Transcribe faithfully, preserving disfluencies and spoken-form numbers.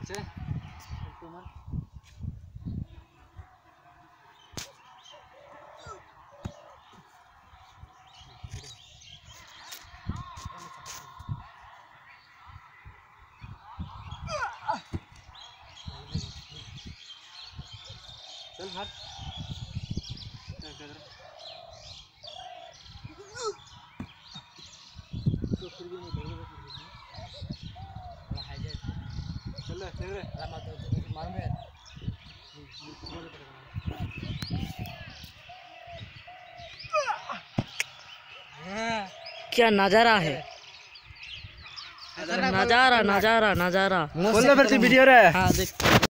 चल भाग चल चल रे मार में क्या नजारा है, नजारा नजारा नजारा बोल फिर वीडियो रे। हाँ देख।